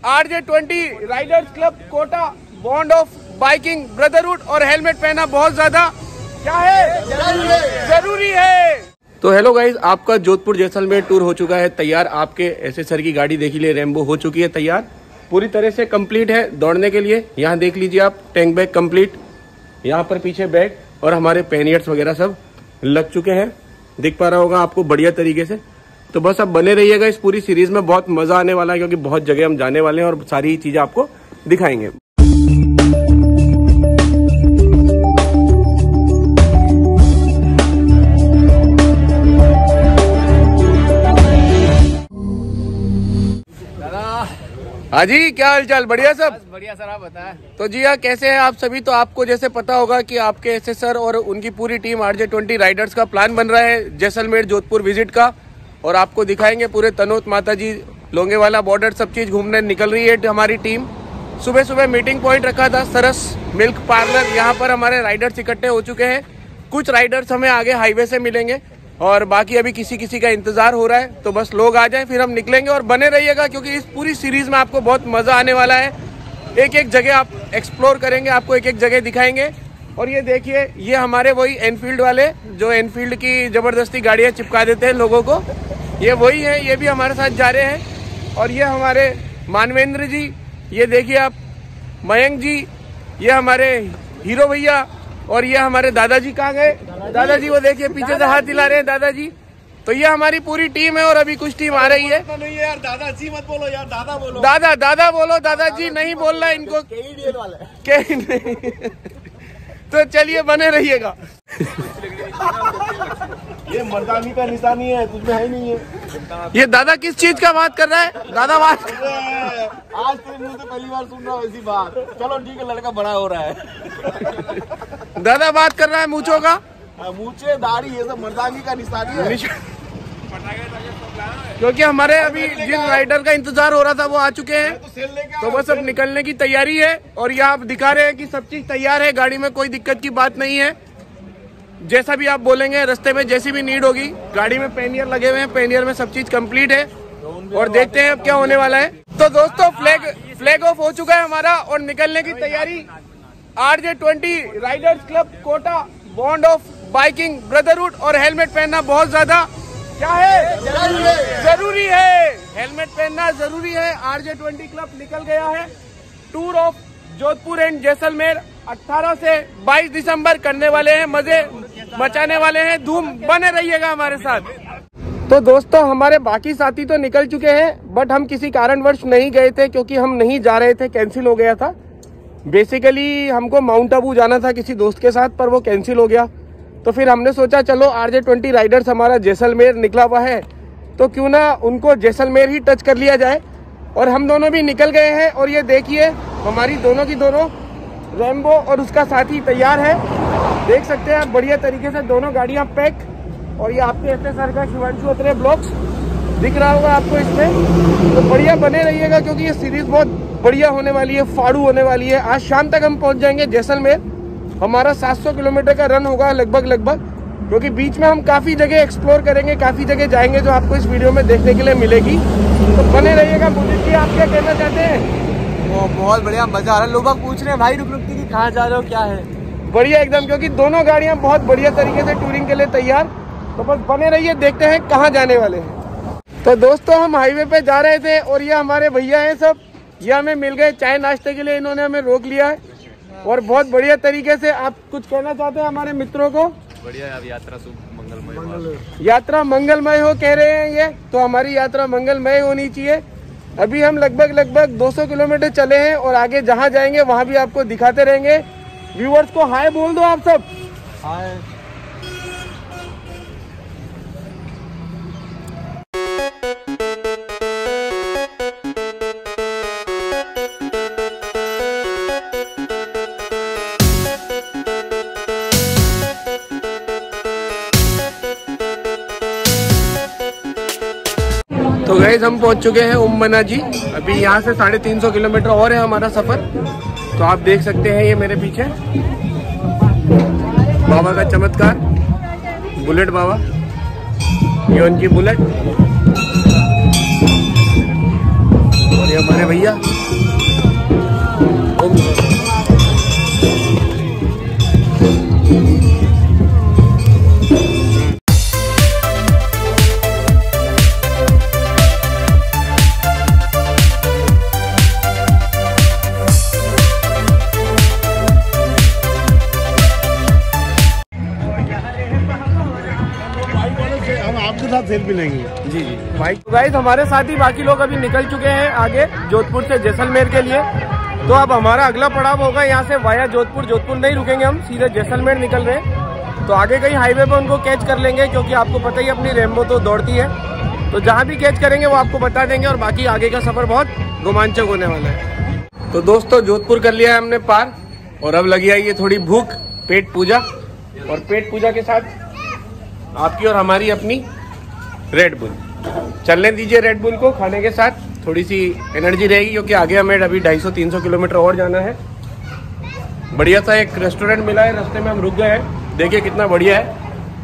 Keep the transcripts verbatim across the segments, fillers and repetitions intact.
RJ twenty riders club Kota, bond of biking brotherhood और helmet पहना बहुत ज्यादा क्या है जरूरी है, जरूरी है। तो हेलो गाइज, आपका जोधपुर जैसलमेर टूर हो चुका है तैयार। आपके एसएसआर की गाड़ी देख लीजिए, रेम्बो हो चुकी है तैयार, पूरी तरह से कंप्लीट है दौड़ने के लिए। यहाँ देख लीजिए आप, टैंक बैग कंप्लीट, यहाँ पर पीछे बैग और हमारे पैनियर्स वगैरह सब लग चुके हैं, दिख पा रहा होगा आपको बढ़िया तरीके से। तो बस अब बने रहिएगा इस पूरी सीरीज में, बहुत मजा आने वाला है क्योंकि बहुत जगह हम जाने वाले हैं और सारी चीजें आपको दिखाएंगे। हाँ जी, क्या हाल चाल? बढ़िया सब? बढ़िया सर, आप बताएं। तो जी हाँ, कैसे हैं आप सभी? तो आपको जैसे पता होगा कि आपके एसएसआर और उनकी पूरी टीम आरजे ट्वेंटी राइडर्स का प्लान बन रहा है जैसलमेर जोधपुर विजिट का, और आपको दिखाएंगे पूरे तनोत माताजी लोंगेवाला बॉर्डर सब चीज घूमने निकल रही है हमारी टीम। सुबह सुबह मीटिंग पॉइंट रखा था सरस मिल्क पार्लर, यहाँ पर हमारे राइडर्स इकट्ठे हो चुके हैं। कुछ राइडर्स हमें आगे हाईवे से मिलेंगे और बाकी अभी किसी किसी का इंतजार हो रहा है। तो बस लोग आ जाएं फिर हम निकलेंगे, और बने रहिएगा क्योंकि इस पूरी सीरीज में आपको बहुत मजा आने वाला है। एक एक जगह आप एक्सप्लोर करेंगे, आपको एक एक जगह दिखाएंगे। और ये देखिए, ये हमारे वही एनफील्ड वाले जो एनफील्ड की जबरदस्ती गाड़ियां चिपका देते हैं लोगों को, ये वही है, ये भी हमारे साथ जा रहे हैं। और ये हमारे मानवेंद्र जी, ये देखिए आप, मयंक जी, ये हमारे हीरो भैया, और ये हमारे दादाजी कहाँ गए? दादाजी वो देखिए पीछे से हाथ हिला रहे हैं दादाजी। तो ये हमारी पूरी टीम है और अभी कुछ टीम आ रही है। तो नहीं यार, दादाजी मत बोलो यार, दादा बोलो। दादा दादा बोलो, दादाजी नहीं बोलना इनको। के नहीं। तो चलिए बने रहिएगा। ये मर्दानी का निशानी है, तुझमें है नहीं है। ये दादा किस चीज का बात कर रहा है? दादा बात आज तेरे मुंह से पहली बार सुन रहा हूँ ऐसी बात। चलो ठीक है, लड़का बड़ा हो रहा है। दादा बात कर रहा है मूंछों का, मूंछे दाढ़ी ये सब मर्दानी का निशानी है। क्योंकि हमारे अभी जिन राइडर का इंतजार हो रहा था वो आ चुके हैं, तो बस अब निकलने की तैयारी है। और यहाँ आप दिखा रहे हैं कि सब चीज तैयार है, गाड़ी में कोई दिक्कत की बात नहीं है। जैसा भी आप बोलेंगे, रास्ते में जैसी भी नीड होगी, गाड़ी में पैनियर लगे हुए हैं, पैनियर में सब चीज कंप्लीट है। और देखते हैं अब क्या होने वाला है। तो दोस्तों, फ्लैग फ्लैग ऑफ हो चुका है हमारा और निकलने की तैयारी। RJ twenty riders club Kota, bond of biking brotherhood और हेलमेट पहनना बहुत ज्यादा क्या है जरूरी है, जरूरी है। हेलमेट पहनना जरूरी है। आरजे ट्वेंटी क्लब निकल गया है। Tour of Jodhpur and Jaisalmer अठारह से बाईस दिसंबर करने वाले हैं, मजे मचाने वाले हैं, धूम। बने रहिएगा हमारे साथ। तो दोस्तों, हमारे बाकी साथी तो निकल चुके हैं, बट हम किसी कारणवश नहीं गए थे क्योंकि हम नहीं जा रहे थे, कैंसिल हो गया था। बेसिकली हमको माउंट आबू जाना था किसी दोस्त के साथ, पर वो कैंसिल हो गया। तो फिर हमने सोचा चलो आरजे ट्वेंटी राइडर्स हमारा जैसलमेर निकला हुआ है, तो क्यों ना उनको जैसलमेर ही टच कर लिया जाए। और हम दोनों भी निकल गए हैं। और ये देखिए, हमारी दोनों की दोनों रेम्बो और उसका साथी तैयार है, देख सकते हैं आप, बढ़िया तरीके से दोनों गाड़ियां पैक। और ये आपके एसएसआर का शिवांशु अत्रे ब्लॉक्स दिख रहा होगा आपको इसमें। तो बढ़िया बने रहिएगा क्योंकि ये सीरीज बहुत बढ़िया होने वाली है, फाड़ू होने वाली है। आज शाम तक हम पहुंच जाएंगे जैसलमेर। हमारा सात सौ किलोमीटर का रन होगा लगभग लगभग, क्योंकि बीच में हम काफी जगह एक्सप्लोर करेंगे, काफी जगह जाएंगे जो आपको इस वीडियो में देखने के लिए मिलेगी। तो बने रहिएगा। मुझे जी आप क्या कहना चाहते हैं? वो बहुत बढ़िया, मजा आ रहा है। लोग पूछ रहे हैं भाई रुक रुक की कहाँ जा रहे हो, क्या है? बढ़िया एकदम, क्योंकि दोनों गाड़ियां बहुत बढ़िया तरीके से टूरिंग के लिए तैयार। तो बस बने रहिए, देखते हैं कहाँ जाने वाले हैं। तो दोस्तों, हम हाईवे पे जा रहे थे और ये हमारे भैया हैं सब, ये हमें मिल गए चाय नाश्ते के लिए, इन्होंने हमें रोक लिया है और बहुत बढ़िया तरीके से। आप कुछ कहना चाहते हैं हमारे मित्रों को? बढ़िया यार, यात्रा शुभ मंगलमय, यात्रा मंगलमय हो कह रहे हैं ये, तो हमारी यात्रा मंगलमय होनी चाहिए। अभी हम लगभग लगभग दो सौ किलोमीटर चले हैं और आगे जहां जाएंगे वहां भी आपको दिखाते रहेंगे। व्यूअर्स को हाय बोल दो आप सब। हाय। तो गाइस, हम पहुंच चुके हैं उम्मना जी। अभी यहाँ से साढ़े तीन सौ किलोमीटर और है हमारा सफर। तो आप देख सकते हैं ये मेरे पीछे बाबा का चमत्कार, बुलेट बाबा, ये उनकी बुलेट। और ये हमारे भैया। आपके साथ सेल्फी लेंगे। जी जी भाई। गाइस हमारे साथ ही बाकी लोग अभी निकल चुके हैं आगे जोधपुर से जैसलमेर के लिए। तो अब हमारा अगला पड़ाव होगा यहाँ से वाया जोधपुर। जोधपुर नहीं रुकेंगे हम, सीधे जैसलमेर निकल रहे हैं। तो आगे कहीं हाईवे पे उनको कैच कर लेंगे, क्योंकि आपको पता ही अपनी रेम्बो तो दौड़ती है। तो जहाँ भी कैच करेंगे वो आपको बता देंगे, और बाकी आगे का सफर बहुत रोमांचक होने वाला है। तो दोस्तों जोधपुर कर लिया है हमने पार, और अब लगी आई है थोड़ी भूख, पेट पूजा। और पेट पूजा के साथ आपकी और हमारी अपनी रेड बुल। चलने दीजिए रेड बुल को, खाने के साथ थोड़ी सी एनर्जी रहेगी, क्योंकि आगे हमें अभी ढाई सौ तीन सौ किलोमीटर और जाना है। बढ़िया सा एक रेस्टोरेंट मिला है, रास्ते में हम रुक गए हैं, देखिए कितना बढ़िया है।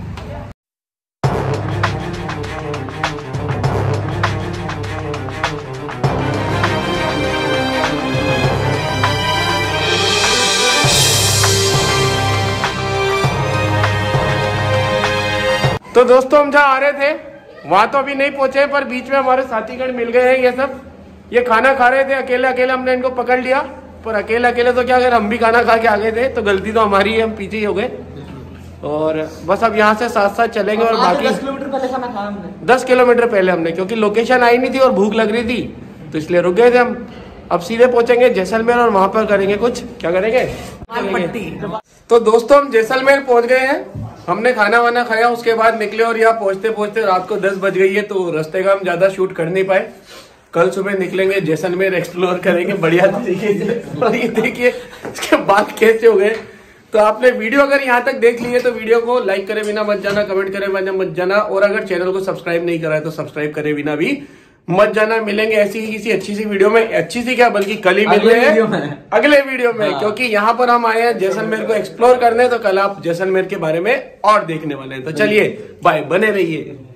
तो दोस्तों हम जहाँ आ रहे थे वहां तो अभी नहीं पहुंचे, पर बीच में हमारे साथीगण मिल गए हैं। ये सब ये खाना खा रहे थे अकेले अकेले, हमने इनको पकड़ लिया। पर अकेले अकेले तो क्या, अगर हम भी खाना खा के आ गए थे तो गलती तो हमारी है, हम पीछे ही हो गए। और बस अब यहाँ से साथ साथ चलेंगे। और बाकी दस किलोमीटर पहले खाना खाया हमने, दस किलोमीटर पहले हमने, क्योंकि लोकेशन आई नहीं थी और भूख लग रही थी, तो इसलिए रुक गए थे हम। अब सीधे पहुंचेंगे जैसलमेर और वहां पर करेंगे कुछ, क्या करेंगे पट्टी। तो दोस्तों हम जैसलमेर पहुंच गए हैं, हमने खाना वाना खाया, उसके बाद निकले। और यहाँ पहुंचते पहुंचते रात को दस बज गई है, तो रास्ते का हम ज्यादा शूट कर नहीं पाए। कल सुबह निकलेंगे, जैसलमेर एक्सप्लोर करेंगे बढ़िया तरीके से। और ये देखिए इसके बाद कैसे हो गए। तो आपने वीडियो अगर यहाँ तक देख ली है तो वीडियो को लाइक करे बिना मत जाना, कमेंट करे बिना मत जाना, और अगर चैनल को सब्सक्राइब नहीं करा है तो सब्सक्राइब करे बिना भी मत जाना। मिलेंगे ऐसी ही किसी अच्छी सी वीडियो में, अच्छी सी क्या बल्कि कल ही मिल रहे हैं अगले वीडियो में। हाँ। क्योंकि यहाँ पर हम आए हैं जैसलमेर को एक्सप्लोर करने, तो कल आप जैसलमेर के बारे में और देखने वाले हैं। तो चलिए बाय, बने रहिए।